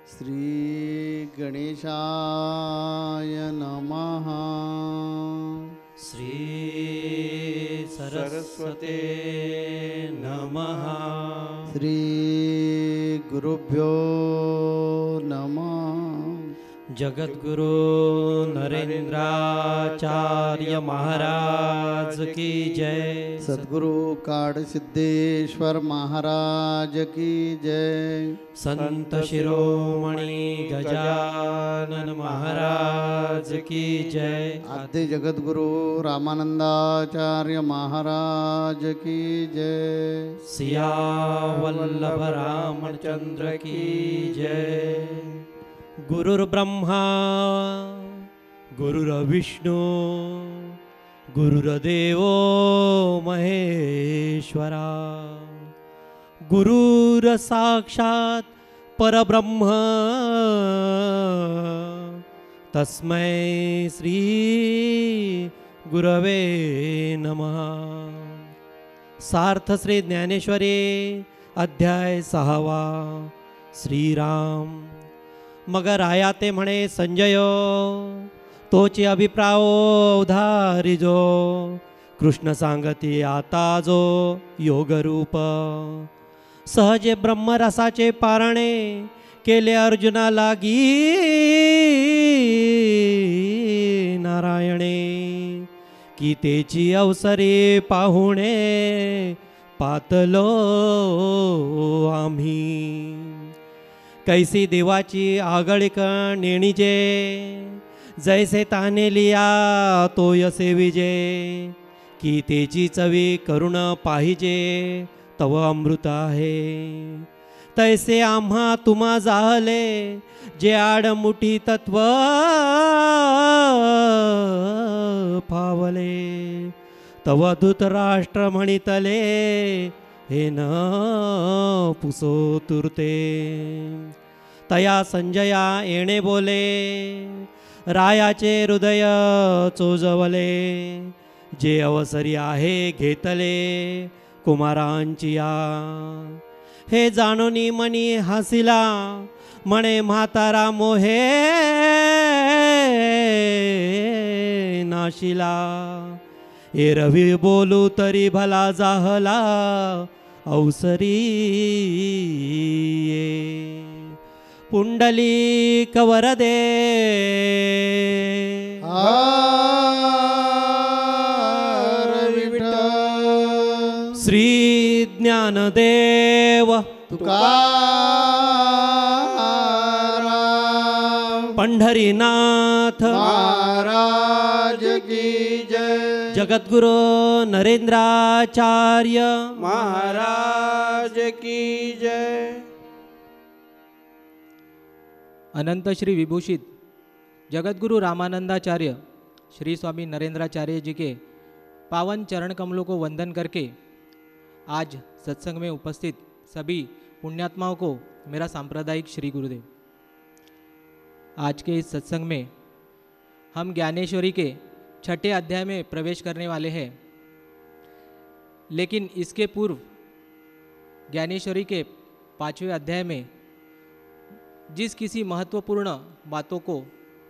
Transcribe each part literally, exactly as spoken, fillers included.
श्री गणेशाय नमः। श्री सरस्वते नमः। श्री गुरुभ्यो नमः। जगद्गुरु नरेंद्राचार्य महाराज की जय। सद्गुरु काड सिद्धेश्वर महाराज की जय। संत शिरोमणि गजानन महाराज की जय। आद्य जगद्गुरु रामानंदाचार्य महाराज की जय। सिया वल्लभ रामचंद्र की जय। गुरुर्ब्रह्मा गुरुर्विष्णु गुरुर्देवो महेश्वरा। गुरुर साक्षात् परब्रह्म तस्मै श्री गुरवे नमः। सार्थ श्री ज्ञानेश्वरी अध्याय सहावा। श्रीराम मग राया ते म्हणे संजयो तोची अभिप्रायो उधारिजो। कृष्ण सांगती आता जो योगरूप सहजे ब्रह्मरसाचे पारणे केले अर्जुना लागी नारायणे। की तेची अवसरे पाहुणे पातलो आम्ही। कैसी देवाची आगळिक नेणीजे जैसे ताने लिया तो यसे विजे। की तेची चवी करुण पाहिजे तव अमृत आहे। तैसे आम्हा तुम्हा जाहले जे आडमुठी तत्व फावले। तव धृतराष्ट्र म्हणितले हे न पुसो तुरते। तया संजया येणे बोले रायाचे हृदय चोजवले। जे अवसरी आहे घेतले कुमारांची या। हे जाणोनी मनी हसिला म्हणे म्हातारा मोहे नाशिला। हे रवी बोलू तरी भला जाहला अवसरी ये। पुंडलिक वरदे श्री ज्ञानदेव तुकाराम पंढरीनाथ महाराज की जय। जगद्गुरु नरेंद्राचार्य महाराज की जय। अनंत श्री विभूषित जगद्गुरु रामानंदाचार्य श्री स्वामी नरेंद्राचार्य जी के पावन चरण कमलों को वंदन करके आज सत्संग में उपस्थित सभी पुण्यात्माओं को मेरा सांप्रदायिक श्री गुरुदेव। आज के इस सत्संग में हम ज्ञानेश्वरी के छठे अध्याय में प्रवेश करने वाले हैं। लेकिन इसके पूर्व ज्ञानेश्वरी के पाँचवें अध्याय में जिस किसी महत्वपूर्ण बातों को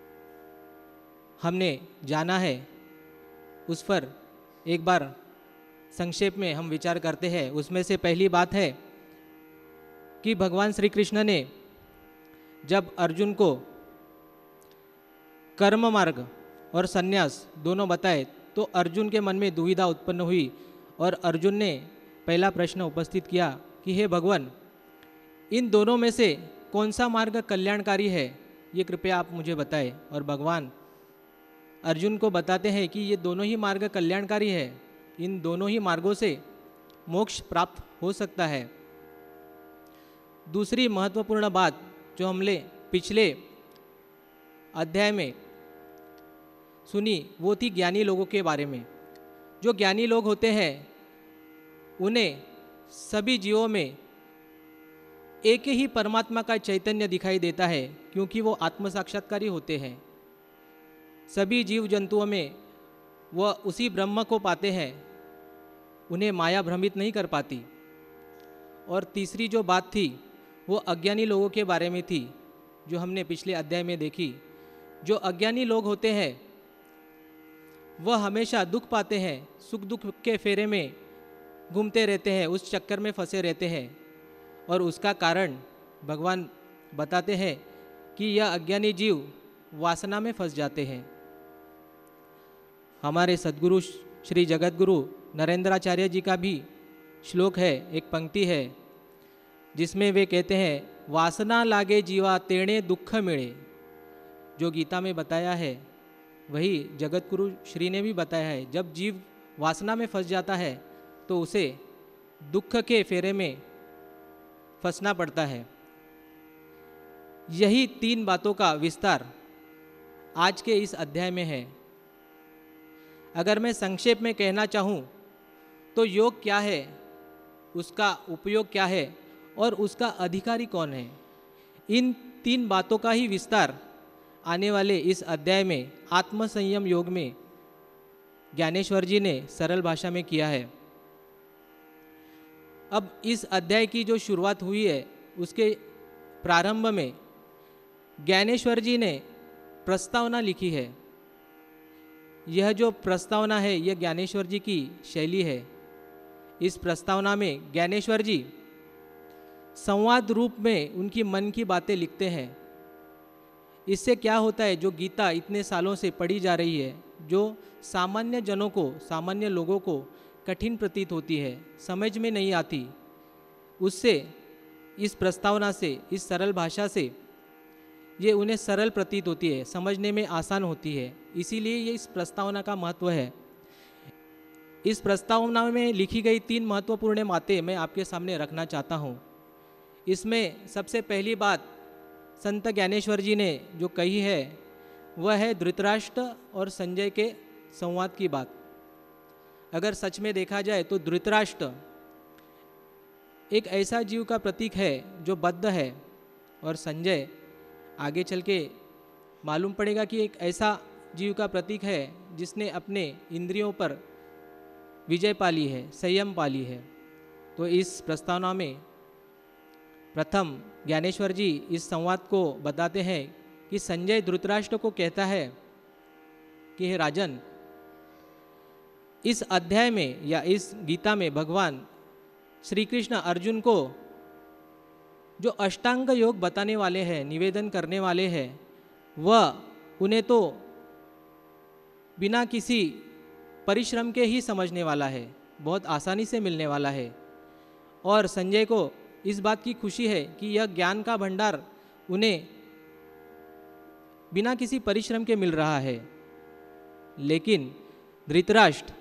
हमने जाना है उस पर एक बार संक्षेप में हम विचार करते हैं। उसमें से पहली बात है कि भगवान श्री कृष्ण ने जब अर्जुन को कर्म मार्ग और संन्यास दोनों बताए तो अर्जुन के मन में दुविधा उत्पन्न हुई और अर्जुन ने पहला प्रश्न उपस्थित किया कि हे भगवान, इन दोनों में से कौन सा मार्ग कल्याणकारी है, ये कृपया आप मुझे बताएं। और भगवान अर्जुन को बताते हैं कि ये दोनों ही मार्ग कल्याणकारी है। इन दोनों ही मार्गों से मोक्ष प्राप्त हो सकता है। दूसरी महत्वपूर्ण बात जो हमने पिछले अध्याय में सुनी वो थी ज्ञानी लोगों के बारे में। जो ज्ञानी लोग होते हैं उन्हें सभी जीवों में एक ही परमात्मा का चैतन्य दिखाई देता है, क्योंकि वो आत्म साक्षात्कारी होते हैं। सभी जीव जंतुओं में वह उसी ब्रह्म को पाते हैं, उन्हें माया भ्रमित नहीं कर पाती। और तीसरी जो बात थी वो अज्ञानी लोगों के बारे में थी जो हमने पिछले अध्याय में देखी, जो अज्ञानी लोग होते हैं वह हमेशा दुख पाते हैं, सुख दुख के फेरे में घूमते रहते हैं, उस चक्कर में फंसे रहते हैं। और उसका कारण भगवान बताते हैं कि यह अज्ञानी जीव वासना में फंस जाते हैं। हमारे सद्गुरु श्री जगतगुरु नरेंद्राचार्य जी का भी श्लोक है, एक पंक्ति है जिसमें वे कहते हैं, वासना लागे जीवा तेणे दुख मिले। जो गीता में बताया है वही जगतगुरु श्री ने भी बताया है। जब जीव वासना में फंस जाता है तो उसे दुख के फेरे में फंसना पड़ता है। यही तीन बातों का विस्तार आज के इस अध्याय में है। अगर मैं संक्षेप में कहना चाहूँ तो योग क्या है, उसका उपयोग क्या है और उसका अधिकारी कौन है, इन तीन बातों का ही विस्तार आने वाले इस अध्याय में आत्मसंयम योग में ज्ञानेश्वर जी ने सरल भाषा में किया है। अब इस अध्याय की जो शुरुआत हुई है उसके प्रारंभ में ज्ञानेश्वर जी ने प्रस्तावना लिखी है। यह जो प्रस्तावना है यह ज्ञानेश्वर जी की शैली है। इस प्रस्तावना में ज्ञानेश्वर जी संवाद रूप में उनकी मन की बातें लिखते हैं। इससे क्या होता है, जो गीता इतने सालों से पढ़ी जा रही है, जो सामान्य जनों को, सामान्य लोगों को कठिन प्रतीत होती है, समझ में नहीं आती, उससे इस प्रस्तावना से, इस सरल भाषा से ये उन्हें सरल प्रतीत होती है, समझने में आसान होती है। इसीलिए ये इस प्रस्तावना का महत्व है। इस प्रस्तावना में लिखी गई तीन महत्वपूर्ण बातें मैं आपके सामने रखना चाहता हूँ। इसमें सबसे पहली बात संत ज्ञानेश्वर जी ने जो कही है वह है धृतराष्ट्र और संजय के संवाद की बात। अगर सच में देखा जाए तो धृतराष्ट्र एक ऐसा जीव का प्रतीक है जो बद्ध है, और संजय आगे चल के मालूम पड़ेगा कि एक ऐसा जीव का प्रतीक है जिसने अपने इंद्रियों पर विजय पा ली है, संयम पा ली है। तो इस प्रस्तावना में प्रथम ज्ञानेश्वर जी इस संवाद को बताते हैं कि संजय धृतराष्ट्र को कहता है कि हे राजन, इस अध्याय में या इस गीता में भगवान श्री कृष्ण अर्जुन को जो अष्टांग योग बताने वाले हैं, निवेदन करने वाले हैं, वह उन्हें तो बिना किसी परिश्रम के ही समझने वाला है, बहुत आसानी से मिलने वाला है। और संजय को इस बात की खुशी है कि यह ज्ञान का भंडार उन्हें बिना किसी परिश्रम के मिल रहा है। लेकिन धृतराष्ट्र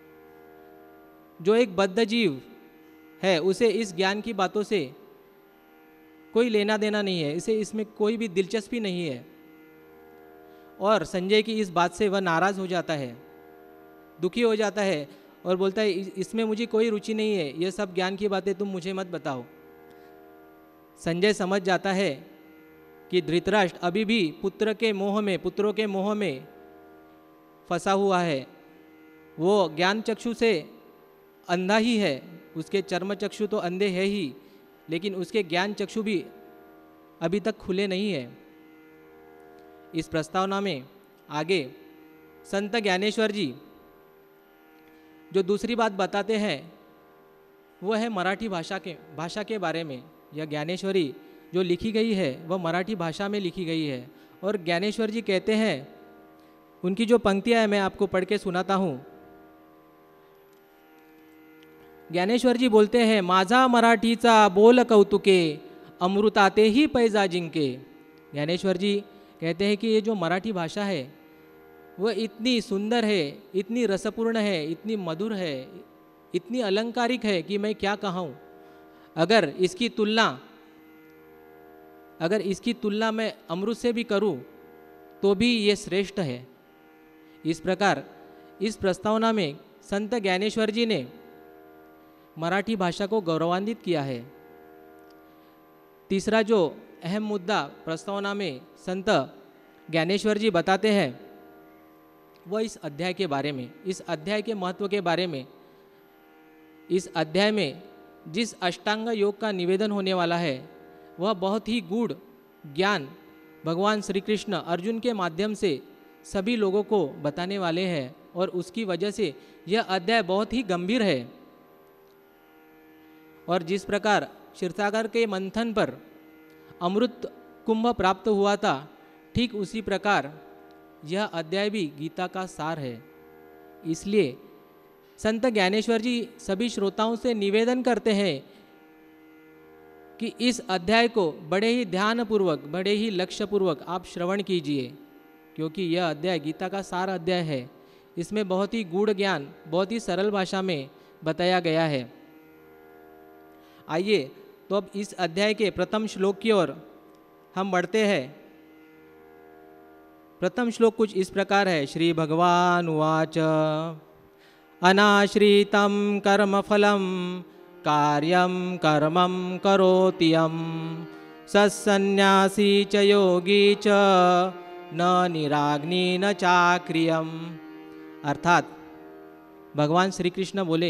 जो एक बद्ध जीव है, उसे इस ज्ञान की बातों से कोई लेना देना नहीं है, इसे इसमें कोई भी दिलचस्पी नहीं है। और संजय की इस बात से वह नाराज़ हो जाता है, दुखी हो जाता है और बोलता है इसमें मुझे कोई रुचि नहीं है, यह सब ज्ञान की बातें तुम मुझे मत बताओ। संजय समझ जाता है कि धृतराष्ट्र अभी भी पुत्र के मोह में, पुत्रों के मोह में फंसा हुआ है। वो ज्ञान चक्षु से अंधा ही है, उसके चर्म चक्षु तो अंधे है ही, लेकिन उसके ज्ञान चक्षु भी अभी तक खुले नहीं है। इस प्रस्तावना में आगे संत ज्ञानेश्वर जी जो दूसरी बात बताते हैं वह है मराठी भाषा के भाषा के बारे में। यह ज्ञानेश्वरी जो लिखी गई है वह मराठी भाषा में लिखी गई है। और ज्ञानेश्वर जी कहते हैं, उनकी जो पंक्तियाँ हैं मैं आपको पढ़ के सुनाता हूँ। ज्ञानेश्वर जी बोलते हैं, माझा मराठीचा बोल कौतुके अमृतातेही पैजा जिंके। ज्ञानेश्वर जी कहते हैं कि ये जो मराठी भाषा है वह इतनी सुंदर है, इतनी रसपूर्ण है, इतनी मधुर है, इतनी अलंकारिक है कि मैं क्या कहूँ। अगर इसकी तुलना अगर इसकी तुलना मैं अमृत से भी करूँ तो भी ये श्रेष्ठ है। इस प्रकार इस प्रस्तावना में संत ज्ञानेश्वर जी ने मराठी भाषा को गौरवान्वित किया है। तीसरा जो अहम मुद्दा प्रस्तावना में संत ज्ञानेश्वर जी बताते हैं वह इस अध्याय के बारे में, इस अध्याय के महत्व के बारे में। इस अध्याय में जिस अष्टांग योग का निवेदन होने वाला है वह बहुत ही गूढ़ ज्ञान भगवान श्री कृष्ण अर्जुन के माध्यम से सभी लोगों को बताने वाले हैं और उसकी वजह से यह अध्याय बहुत ही गंभीर है। और जिस प्रकार क्षीरसागर के मंथन पर अमृत कुंभ प्राप्त हुआ था, ठीक उसी प्रकार यह अध्याय भी गीता का सार है। इसलिए संत ज्ञानेश्वर जी सभी श्रोताओं से निवेदन करते हैं कि इस अध्याय को बड़े ही ध्यानपूर्वक, बड़े ही लक्ष्यपूर्वक आप श्रवण कीजिए, क्योंकि यह अध्याय गीता का सार अध्याय है। इसमें बहुत ही गूढ़ ज्ञान बहुत ही सरल भाषा में बताया गया है। आइए तो अब इस अध्याय के प्रथम श्लोक की ओर हम बढ़ते हैं। प्रथम श्लोक कुछ इस प्रकार है। श्री भगवान उवाच अनाश्रितं कर्मफलं कार्यं कर्मं करोति यं सन्न्यासी च योगी च न निराग्नि न चाक्रियम। अर्थात भगवान श्री कृष्ण बोले,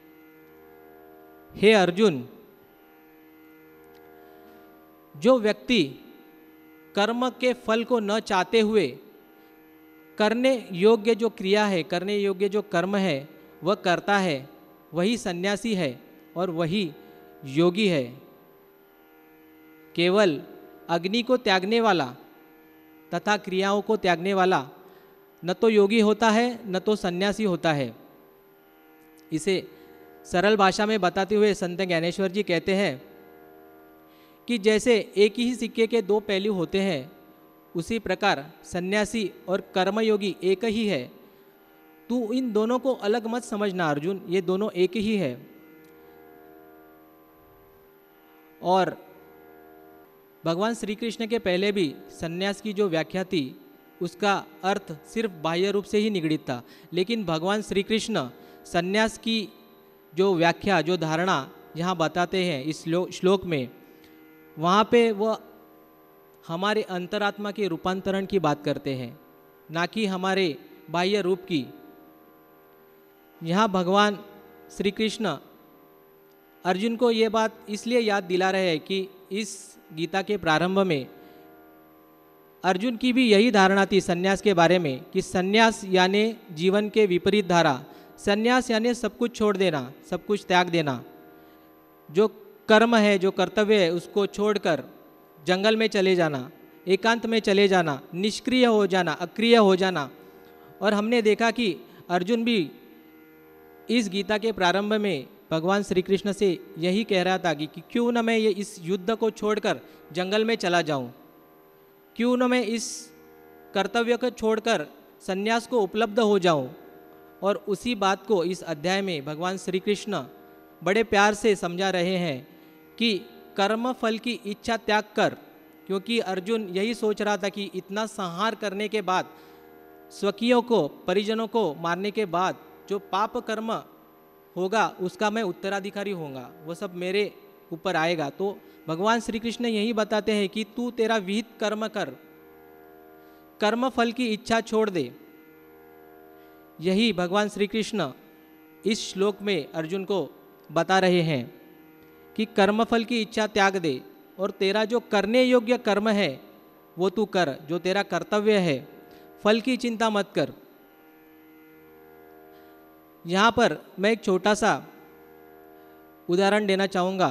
हे अर्जुन, जो व्यक्ति कर्म के फल को न चाहते हुए करने योग्य जो क्रिया है, करने योग्य जो कर्म है वह करता है, वही सन्यासी है और वही योगी है। केवल अग्नि को त्यागने वाला तथा क्रियाओं को त्यागने वाला न तो योगी होता है न तो सन्यासी होता है। इसे सरल भाषा में बताते हुए संत ज्ञानेश्वर जी कहते हैं कि जैसे एक ही सिक्के के दो पहलू होते हैं, उसी प्रकार सन्यासी और कर्मयोगी एक ही है। तू इन दोनों को अलग मत समझना अर्जुन, ये दोनों एक ही है। और भगवान श्री कृष्ण के पहले भी सन्यास की जो व्याख्या थी उसका अर्थ सिर्फ बाह्य रूप से ही निगड़ित था, लेकिन भगवान श्री कृष्ण सन्यास की जो व्याख्या, जो धारणा यहाँ बताते हैं इस श्लोक में, वहाँ पे वह हमारे अंतरात्मा के रूपांतरण की बात करते हैं, ना कि हमारे बाह्य रूप की। यहाँ भगवान श्री कृष्ण अर्जुन को ये बात इसलिए याद दिला रहे हैं कि इस गीता के प्रारंभ में अर्जुन की भी यही धारणा थी सन्यास के बारे में कि सन्यास यानी जीवन के विपरीत धारा, सन्यास यानी सब कुछ छोड़ देना, सब कुछ त्याग देना। जो कर्म है, जो कर्तव्य है, उसको छोड़कर जंगल में चले जाना, एकांत में चले जाना, निष्क्रिय हो जाना, अक्रिय हो जाना। और हमने देखा कि अर्जुन भी इस गीता के प्रारंभ में भगवान श्री कृष्ण से यही कह रहा था कि, कि क्यों न मैं ये इस युद्ध को छोड़कर जंगल में चला जाऊं, क्यों न मैं इस कर्तव्य को छोड़कर सन्यास को उपलब्ध हो जाऊं। और उसी बात को इस अध्याय में भगवान श्री कृष्ण बड़े प्यार से समझा रहे हैं कि कर्म फल की इच्छा त्याग कर, क्योंकि अर्जुन यही सोच रहा था कि इतना संहार करने के बाद, स्वकीयों को, परिजनों को मारने के बाद जो पाप कर्म होगा उसका मैं उत्तराधिकारी होऊंगा, वो सब मेरे ऊपर आएगा। तो भगवान श्री कृष्ण यही बताते हैं कि तू तेरा विहित कर्म कर, कर्म फल की इच्छा छोड़ दे। यही भगवान श्री कृष्ण इस श्लोक में अर्जुन को बता रहे हैं कि कर्मफल की इच्छा त्याग दे और तेरा जो करने योग्य कर्म है वो तू कर, जो तेरा कर्तव्य है, फल की चिंता मत कर। यहाँ पर मैं एक छोटा सा उदाहरण देना चाहूँगा।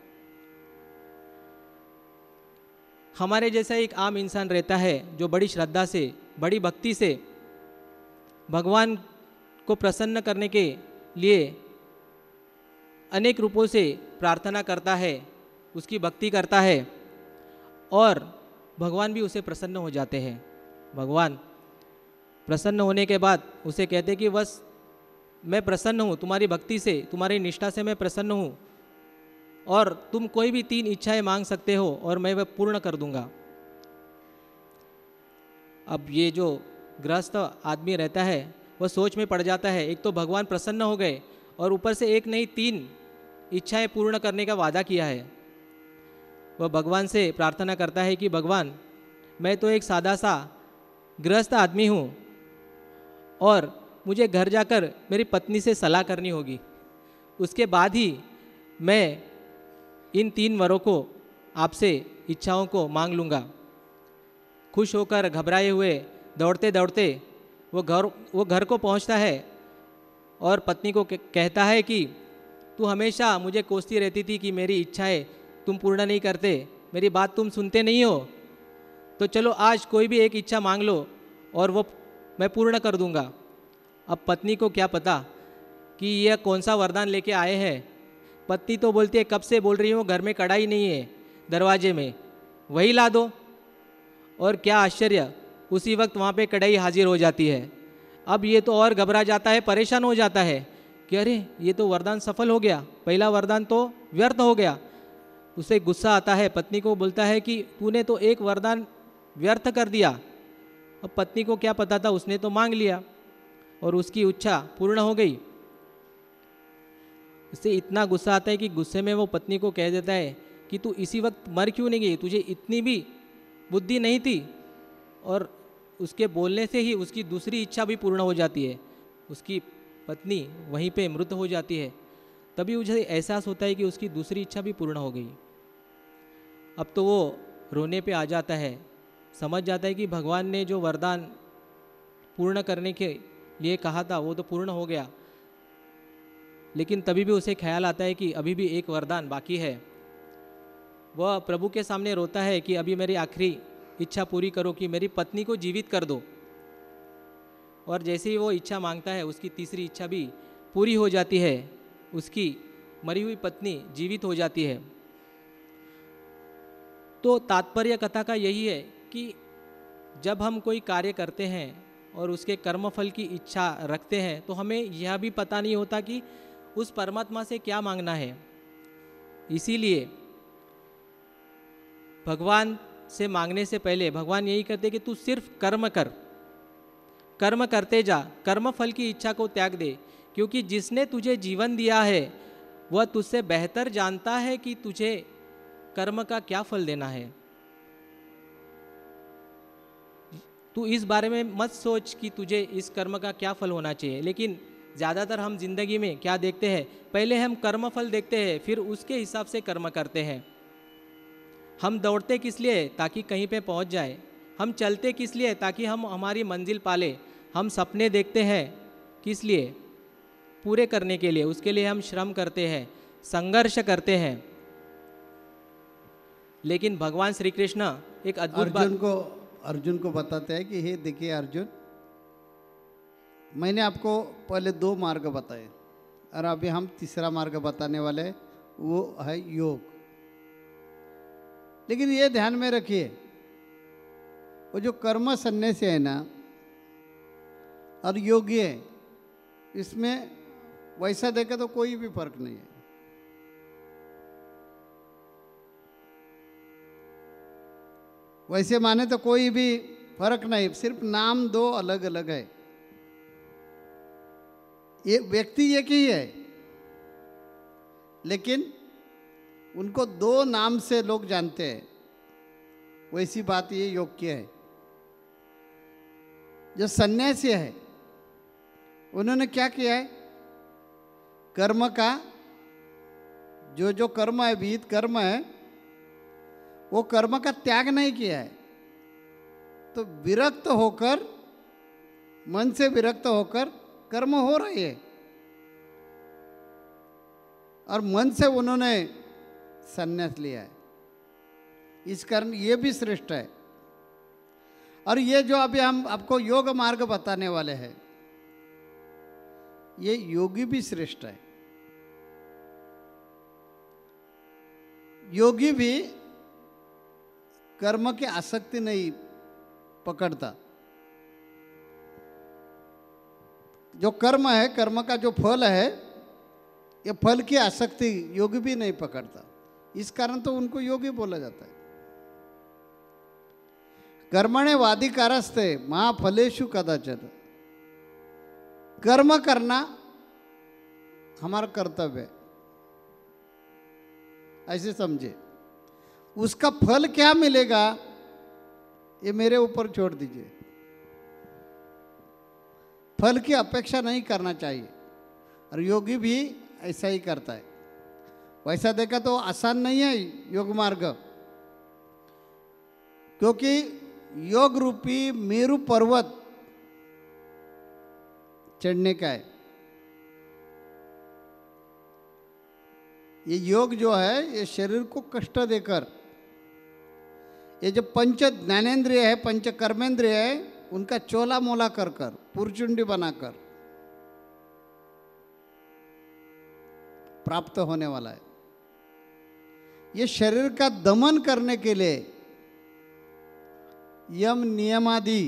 हमारे जैसा एक आम इंसान रहता है जो बड़ी श्रद्धा से, बड़ी भक्ति से भगवान को प्रसन्न करने के लिए अनेक रूपों से प्रार्थना करता है, उसकी भक्ति करता है और भगवान भी उसे प्रसन्न हो जाते हैं। भगवान प्रसन्न होने के बाद उसे कहते हैं कि बस मैं प्रसन्न हूँ तुम्हारी भक्ति से, तुम्हारी निष्ठा से मैं प्रसन्न हूँ और तुम कोई भी तीन इच्छाएं मांग सकते हो और मैं वह पूर्ण कर दूंगा। अब ये जो गृहस्थ आदमी रहता है वह सोच में पड़ जाता है, एक तो भगवान प्रसन्न हो गए और ऊपर से एक नहीं तीन इच्छाएं पूर्ण करने का वादा किया है। वह भगवान से प्रार्थना करता है कि भगवान मैं तो एक सादा सा गृहस्थ आदमी हूँ और मुझे घर जाकर मेरी पत्नी से सलाह करनी होगी, उसके बाद ही मैं इन तीन वरों को आपसे इच्छाओं को मांग लूँगा। खुश होकर घबराए हुए दौड़ते दौड़ते वो घर वो घर को पहुंचता है और पत्नी को कह- कहता है कि तू हमेशा मुझे कोसती रहती थी कि मेरी इच्छाएं तुम पूर्ण नहीं करते, मेरी बात तुम सुनते नहीं हो, तो चलो आज कोई भी एक इच्छा मांग लो और वो मैं पूर्ण कर दूंगा। अब पत्नी को क्या पता कि यह कौन सा वरदान लेके आए हैं। पत्नी तो बोलती है कब से बोल रही हूँ घर में कढ़ाई नहीं है दरवाजे में, वही ला दो। और क्या आश्चर्य, उसी वक्त वहाँ पे कढ़ाई हाजिर हो जाती है। अब ये तो और घबरा जाता है, परेशान हो जाता है कि अरे ये तो वरदान सफल हो गया, पहला वरदान तो व्यर्थ हो गया। उसे गुस्सा आता है, पत्नी को बोलता है कि तूने तो एक वरदान व्यर्थ कर दिया। अब पत्नी को क्या पता था, उसने तो मांग लिया और उसकी इच्छा पूर्ण हो गई। उससे इतना गुस्सा आता है कि गुस्से में वो पत्नी को कह देता है कि तू इसी वक्त मर क्यों नहीं गई, तुझे इतनी भी बुद्धि नहीं थी। और उसके बोलने से ही उसकी दूसरी इच्छा भी पूर्ण हो जाती है, उसकी पत्नी वहीं पे मृत हो जाती है। तभी उसे एहसास होता है कि उसकी दूसरी इच्छा भी पूर्ण हो गई। अब तो वो रोने पे आ जाता है, समझ जाता है कि भगवान ने जो वरदान पूर्ण करने के लिए कहा था वो तो पूर्ण हो गया, लेकिन तभी भी उसे ख्याल आता है कि अभी भी एक वरदान बाकी है। वह प्रभु के सामने रोता है कि अभी मेरी आखिरी इच्छा पूरी करो कि मेरी पत्नी को जीवित कर दो। और जैसे ही वो इच्छा मांगता है उसकी तीसरी इच्छा भी पूरी हो जाती है, उसकी मरी हुई पत्नी जीवित हो जाती है। तो तात्पर्य कथा का यही है कि जब हम कोई कार्य करते हैं और उसके कर्मफल की इच्छा रखते हैं तो हमें यह भी पता नहीं होता कि उस परमात्मा से क्या मांगना है। इसीलिए भगवान से मांगने से पहले भगवान यही कहते कि तू सिर्फ कर्म कर, कर्म करते जा, कर्म फल की इच्छा को त्याग दे, क्योंकि जिसने तुझे जीवन दिया है वह तुझसे बेहतर जानता है कि तुझे कर्म का क्या फल देना है। तू इस बारे में मत सोच कि तुझे इस कर्म का क्या फल होना चाहिए। लेकिन ज़्यादातर हम जिंदगी में क्या देखते हैं, पहले हम कर्म फल देखते हैं, फिर उसके हिसाब से कर्म करते हैं। हम दौड़ते किस लिए, ताकि कहीं पे पहुंच जाए। हम चलते किस लिए, ताकि हम हमारी मंजिल पाले। हम सपने देखते हैं किस लिए, पूरे करने के लिए। उसके लिए हम श्रम करते हैं, संघर्ष करते हैं। लेकिन भगवान श्री कृष्ण एक अद्भुत बात अर्जुन को अर्जुन को बताते हैं कि हे देखिए अर्जुन, मैंने आपको पहले दो मार्ग बताए और अभी हम तीसरा मार्ग बताने वाले हैं, वो है योग। लेकिन ये ध्यान में रखिए, वो जो कर्म सन्यासी है ना और योगी है, इसमें वैसा देखा तो कोई भी फर्क नहीं है। वैसे माने तो कोई भी फर्क नहीं, सिर्फ नाम दो अलग अलग है। ये व्यक्ति एक ही है, लेकिन उनको दो नाम से लोग जानते हैं। वैसी बात ये योग की है। जो सन्यासी है उन्होंने क्या किया है, कर्म का जो जो कर्म है, विहित कर्म है, वो कर्म का त्याग नहीं किया है। तो विरक्त होकर, मन से विरक्त होकर कर्म हो रही है और मन से उन्होंने संन्यास लिया है। इस कारण ये भी श्रेष्ठ है। और ये जो अभी हम आपको योग मार्ग बताने वाले हैं, ये योगी भी श्रेष्ठ है। योगी भी कर्म की आसक्ति नहीं पकड़ता। जो कर्म है, कर्म का जो फल है, ये फल की आसक्ति योगी भी नहीं पकड़ता। इस कारण तो उनको योगी बोला जाता है। कर्मणे वाधिकारस्ते महाफलेषु कदाचन। कर्म करना हमारा कर्तव्य है, ऐसे समझे। उसका फल क्या मिलेगा ये मेरे ऊपर छोड़ दीजिए। फल की अपेक्षा नहीं करना चाहिए। और योगी भी ऐसा ही करता है। वैसा देखा तो आसान नहीं है योग मार्ग, क्योंकि योग रूपी मेरू पर्वत चढ़ने का है। ये योग जो है ये शरीर को कष्ट देकर, ये जो पंच ज्ञानेंद्रिय है, पंच कर्मेंद्रिय है, उनका चोला मोला कर कर, पुरचुंडी बनाकर प्राप्त होने वाला है। ये शरीर का दमन करने के लिए यम नियमादि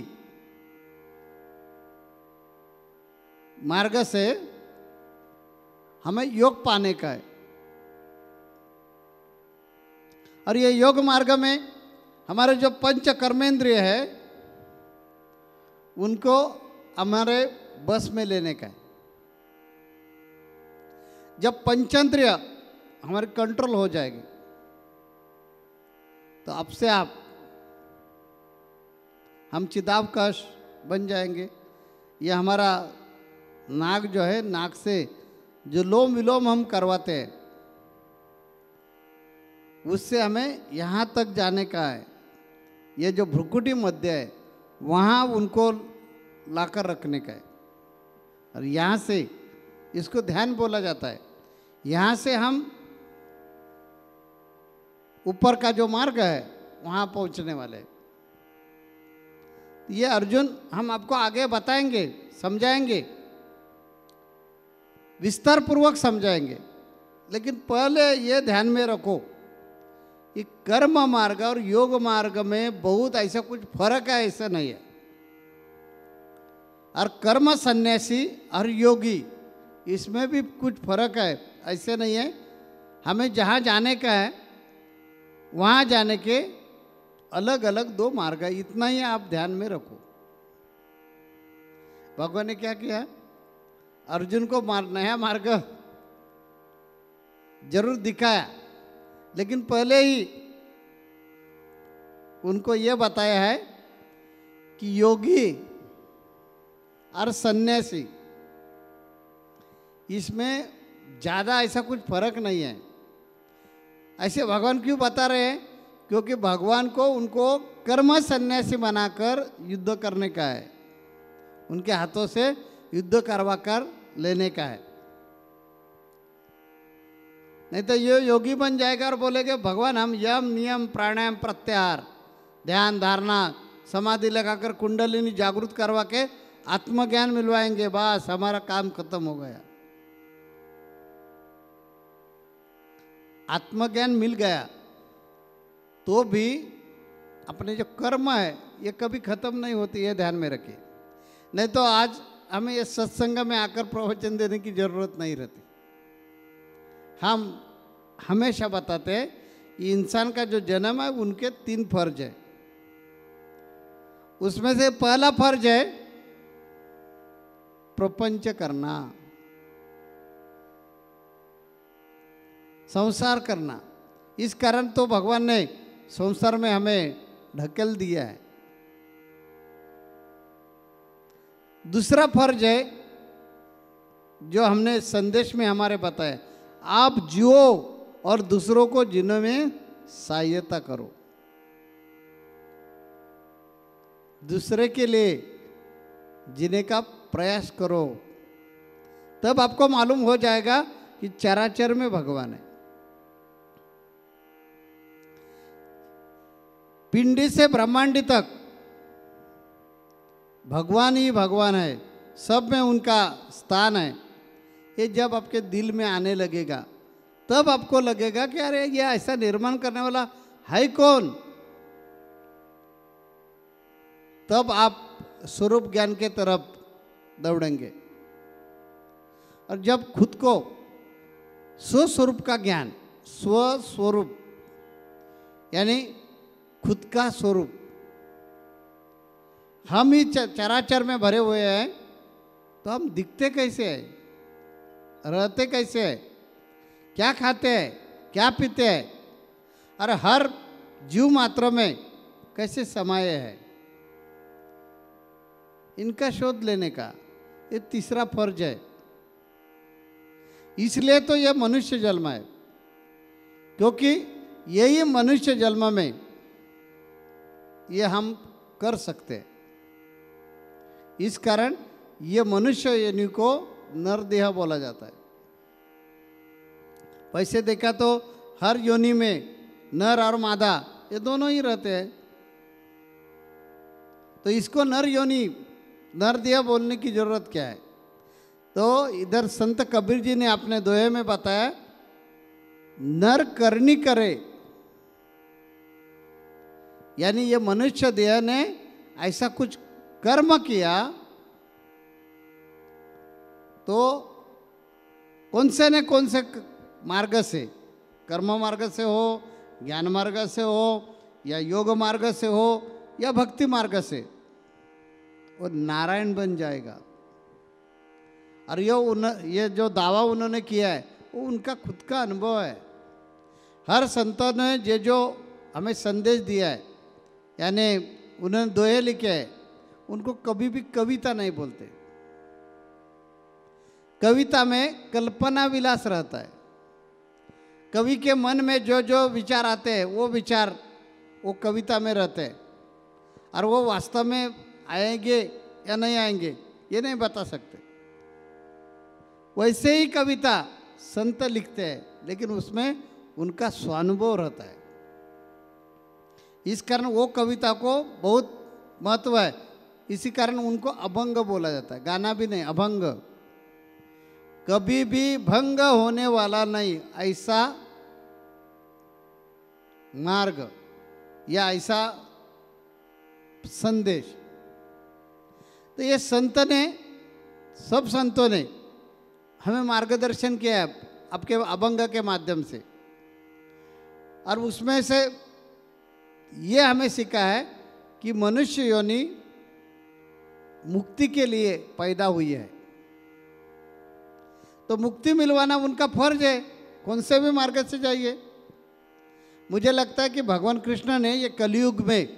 मार्ग से हमें योग पाने का है। और ये योग मार्ग में हमारे जो पंच कर्मेंद्रिय है उनको हमारे बस में लेने का है। जब पंचेंद्रिय हमारे कंट्रोल हो जाएगी तो अब से आप हम चिदावकाश बन जाएंगे। ये हमारा नाक जो है, नाक से जो लोम विलोम हम करवाते हैं उससे हमें यहाँ तक जाने का है। ये जो भ्रुकुटी मध्य है वहाँ उनको लाकर रखने का है। और यहाँ से इसको ध्यान बोला जाता है। यहाँ से हम ऊपर का जो मार्ग है वहाँ पहुँचने वाले हैं। ये अर्जुन हम आपको आगे बताएंगे, समझाएंगे, विस्तार पूर्वक समझाएंगे। लेकिन पहले ये ध्यान में रखो कि कर्म मार्ग और योग मार्ग में बहुत ऐसा कुछ फर्क है, ऐसा नहीं है। और कर्म सन्यासी और योगी इसमें भी कुछ फर्क है, ऐसे नहीं है। हमें जहाँ जाने का है वहाँ जाने के अलग अलग दो मार्ग है, इतना ही आप ध्यान में रखो। भगवान ने क्या किया, अर्जुन को मार नया मार्ग जरूर दिखाया, लेकिन पहले ही उनको यह बताया है कि योगी और सन्यासी इसमें ज़्यादा ऐसा कुछ फर्क नहीं है। ऐसे भगवान क्यों बता रहे हैं? क्योंकि भगवान को उनको कर्म सन्यासी बनाकर युद्ध करने का है, उनके हाथों से युद्ध करवा कर लेने का है। नहीं तो ये योगी बन जाएगा और बोलेगे भगवान हम यम नियम प्राणायाम प्रत्याहार ध्यान धारणा समाधि लगाकर कुंडलिनी जागृत करवा के आत्मज्ञान मिलवाएंगे, बस हमारा काम खत्म हो गया। आत्मज्ञान मिल गया तो भी अपने जो कर्म है ये कभी खत्म नहीं होती है, ध्यान में रखिए। नहीं तो आज हमें ये सत्संग में आकर प्रवचन देने की जरूरत नहीं रहती। हम हमेशा बताते हैं कि इंसान का जो जन्म है उनके तीन फर्ज है। उसमें से पहला फर्ज है प्रपंच करना, संसार करना। इस कारण तो भगवान ने संसार में हमें ढकेल दिया है। दूसरा फर्ज है जो हमने संदेश में हमारे बताया, आप जियो और दूसरों को जीने में सहायता करो। दूसरे के लिए जीने का प्रयास करो, तब आपको मालूम हो जाएगा कि चराचर में भगवान है। पिंडी से ब्रह्मांडी तक भगवान ही भगवान है, सब में उनका स्थान है। ये जब आपके दिल में आने लगेगा तब आपको लगेगा कि अरे ये ऐसा निर्माण करने वाला है कौन। तब आप स्वरूप ज्ञान के तरफ दौड़ेंगे। और जब खुद को स्वस्वरूप का ज्ञान, स्वस्वरूप यानी खुद का स्वरूप, हम ही चराचर में भरे हुए हैं, तो हम दिखते कैसे हैं, रहते कैसे हैं, क्या खाते हैं, क्या पीते हैं, और हर जीव मात्र में कैसे समाये है, इनका शोध लेने का ये तीसरा फर्ज है। इसलिए तो यह मनुष्य जन्म है, क्योंकि यही मनुष्य जन्म में ये हम कर सकते हैं। इस कारण ये मनुष्य योनि को नरदेह बोला जाता है। वैसे देखा तो हर योनि में नर और मादा ये दोनों ही रहते हैं, तो इसको नर योनि नरदेह बोलने की जरूरत क्या है? तो इधर संत कबीर जी ने अपने दोहे में बताया, नर करनी करे, यानी ये मनुष्य देह ने ऐसा कुछ कर्म किया तो कौन से न कौन से मार्ग से, कर्म मार्ग से हो, ज्ञान मार्ग से हो, या योग मार्ग से हो, या भक्ति मार्ग से, वो नारायण बन जाएगा। और ये उन ये जो दावा उन्होंने किया है वो उनका खुद का अनुभव है। हर संतों ने ये जो हमें संदेश दिया है, यानी उन्होंने दोहे लिखे हैं, उनको कभी भी कविता नहीं बोलते। कविता में कल्पना विलास रहता है। कवि के मन में जो जो विचार आते हैं वो विचार वो कविता में रहते हैं, और वो वास्तव में आएंगे या नहीं आएंगे ये नहीं बता सकते। वैसे ही कविता संत लिखते हैं, लेकिन उसमें उनका स्वानुभव रहता है। इस कारण वो कविता को बहुत महत्व है। इसी कारण उनको अभंग बोला जाता है, गाना भी नहीं, अभंग। कभी भी भंग होने वाला नहीं, ऐसा मार्ग या ऐसा संदेश। तो ये संत ने, सब संतों ने हमें मार्गदर्शन किया है आपके अभंग के माध्यम से, और उसमें से ये हमें सीखा है कि मनुष्य योनि मुक्ति के लिए पैदा हुई है। तो मुक्ति मिलवाना उनका फर्ज है, कौन से भी मार्ग से जाइए। मुझे लगता है कि भगवान कृष्ण ने ये कलयुग में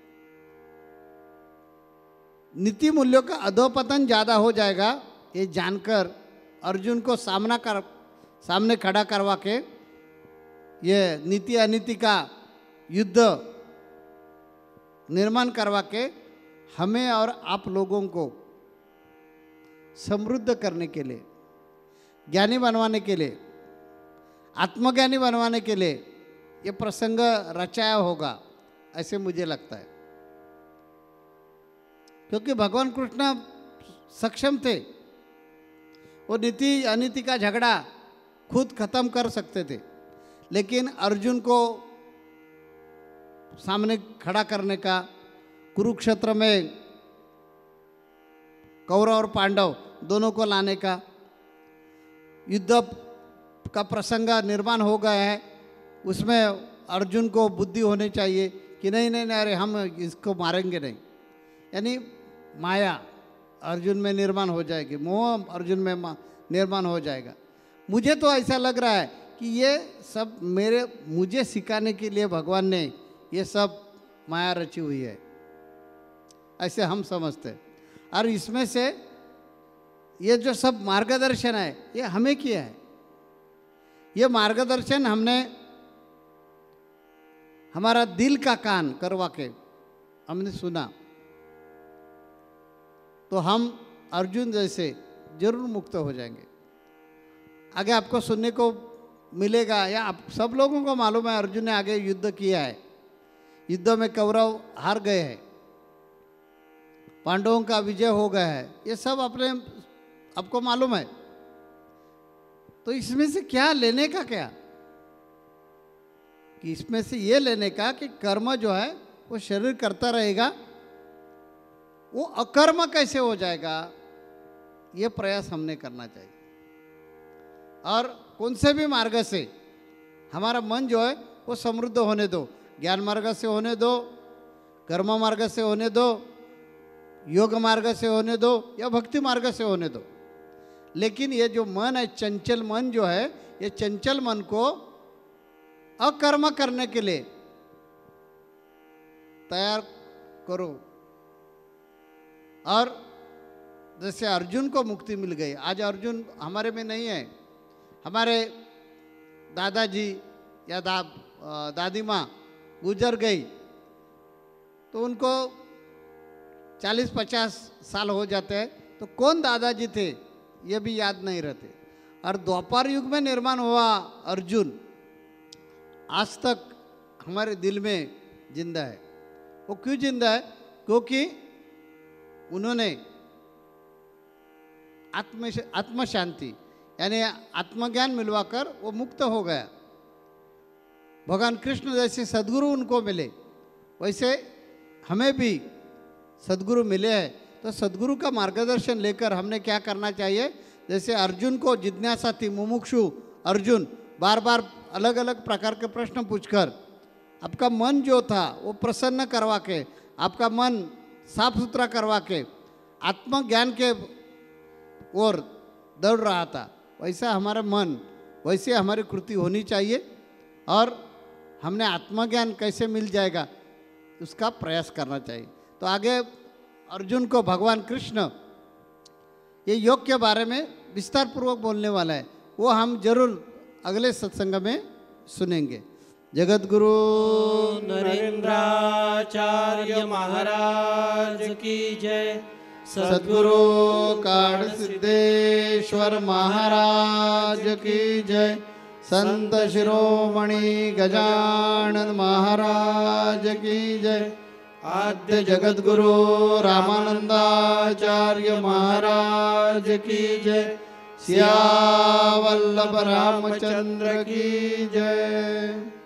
नीति मूल्यों का अधोपतन ज़्यादा हो जाएगा ये जानकर अर्जुन को सामना कर सामने खड़ा करवा के ये नीति अनीति का युद्ध निर्माण करवा के हमें और आप लोगों को समृद्ध करने के लिए, ज्ञानी बनवाने के लिए, आत्मज्ञानी बनवाने के लिए ये प्रसंग रचाया होगा, ऐसे मुझे लगता है। क्योंकि भगवान कृष्ण सक्षम थे, वो नीति अनीति का झगड़ा खुद खत्म कर सकते थे, लेकिन अर्जुन को सामने खड़ा करने का, कुरुक्षेत्र में कौरव और पांडव दोनों को लाने का, युद्ध का प्रसंग निर्माण हो गया है, उसमें अर्जुन को बुद्धि होनी चाहिए कि नहीं नहीं नहीं अरे हम इसको मारेंगे नहीं, यानी माया अर्जुन में निर्माण हो जाएगी, मोह अर्जुन में निर्माण हो जाएगा। मुझे तो ऐसा लग रहा है कि ये सब मेरे मुझे सिखाने के लिए भगवान ने ये सब माया रची हुई है, ऐसे हम समझते हैं। और इसमें से ये जो सब मार्गदर्शन है ये हमें किया है। ये मार्गदर्शन हमने हमारा दिल का कान करवा के हमने सुना, तो हम अर्जुन जैसे जरूर मुक्त हो जाएंगे। आगे आपको सुनने को मिलेगा, या आप सब लोगों को मालूम है अर्जुन ने आगे युद्ध किया है, युद्ध में कौरव हार गए हैं, पांडवों का विजय हो गया है, ये सब अपने आपको मालूम है। तो इसमें से क्या लेने का, क्या कि इसमें से ये लेने का कि कर्म जो है वो शरीर करता रहेगा, वो अकर्म कैसे हो जाएगा, ये प्रयास हमने करना चाहिए। और कौन से भी मार्ग से हमारा मन जो है वो समृद्ध होने दो, ज्ञान मार्ग से होने दो, कर्म मार्ग से होने दो, योग मार्ग से होने दो, या भक्ति मार्ग से होने दो। लेकिन ये जो मन है, चंचल मन जो है, ये चंचल मन को अकर्म करने के लिए तैयार करो। और जैसे अर्जुन को मुक्ति मिल गई, आज अर्जुन हमारे में नहीं है, हमारे दादाजी या दा दादी माँ गुजर गई, तो उनको चालीस पचास साल हो जाते हैं तो कौन दादाजी थे ये भी याद नहीं रहते। और द्वापर युग में निर्माण हुआ अर्जुन आज तक हमारे दिल में जिंदा है। वो क्यों जिंदा है? क्योंकि उन्होंने आत्म आत्म शांति यानी आत्मज्ञान मिलवाकर वो मुक्त हो गया। भगवान कृष्ण जैसे सद्गुरु उनको मिले, वैसे हमें भी सद्गुरु मिले हैं। तो सद्गुरु का मार्गदर्शन लेकर हमने क्या करना चाहिए? जैसे अर्जुन को जिज्ञासा थी, मुमुक्षु अर्जुन बार बार अलग अलग प्रकार के प्रश्न पूछकर आपका मन जो था वो प्रसन्न करवा के, आपका मन साफ सुथरा करवा के आत्मज्ञान के ओर दौड़ रहा था, वैसा हमारा मन, वैसे हमारी कृति होनी चाहिए। और हमने आत्मज्ञान कैसे मिल जाएगा उसका प्रयास करना चाहिए। तो आगे अर्जुन को भगवान कृष्ण ये योग के बारे में विस्तार पूर्वक बोलने वाला है, वो हम जरूर अगले सत्संग में सुनेंगे। जगत गुरु नरेंद्राचार्य महाराज की जय। सद्गुरु काड़ सिद्धेश्वर महाराज की जय। संत शिरोमणि गजानन महाराज की जय। आद्य जगत गुरु रामानंदाचार्य महाराज की जय। सियावल्लभ रामचंद्र की जय।